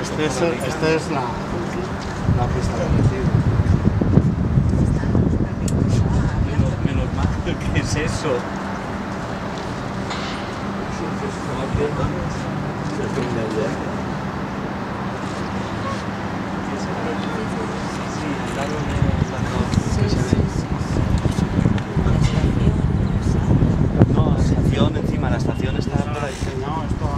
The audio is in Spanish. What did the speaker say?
Esta es la pista de retiro. Menos mal, ¿qué es eso? No, la estación encima, la estación está por ahí. No, esto